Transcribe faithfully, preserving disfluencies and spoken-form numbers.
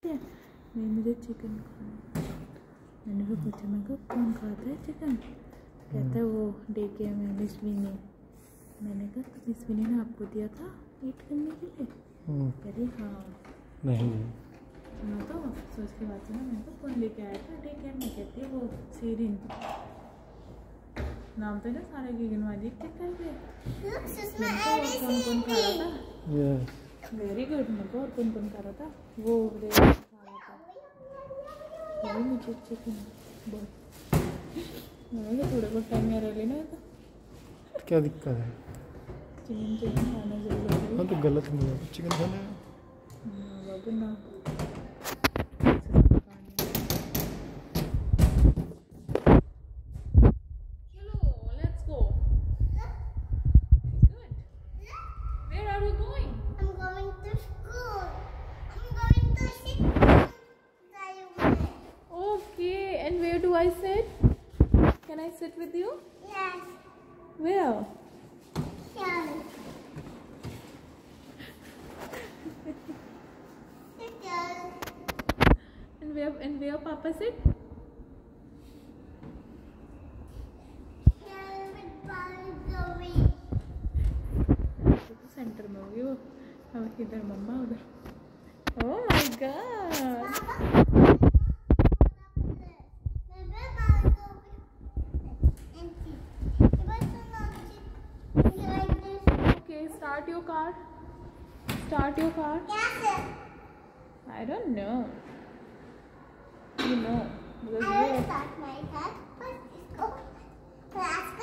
नहीं मुझे चिकन खाना। मैंने भी पूछा, मैं कहा कौन खाता है चिकन? कहता है वो डे केयर में मिस विनी। मैंने कहा तो मिस विनी ने आपको दिया था ईट करने के लिए? कह रही हाँ। नहीं सुना तो सोच के बात सुना। मैंने कहा कौन लेके आया था डे केयर में? कहती है वो सीरिन। नाम तो ना सारे की गिनवा दी चेक करके। कौन कौन खा रहा था? Very good. मेरे को और कौन कौन खा रहा था? वो खा रहा था वही मुझे चिकन बोल। मैंने थोड़े बहुत टाइम में रह लेना तो क्या दिक्कत है? चिकन चिकन खाना जरूरी है। हाँ तो गलत नहीं है चिकन खाना है। बाबू ना I sit? Can I sit with you? Yes. Where? Yes. Sit down. And where? And where Papa sit? Here with Bhargavi. Centre में होगी वो। हम इधर मम्मा उधर। Oh my God. Start your car. Start your car. Yes. I don't know. You know. Because I you will start my car. First, let's go class.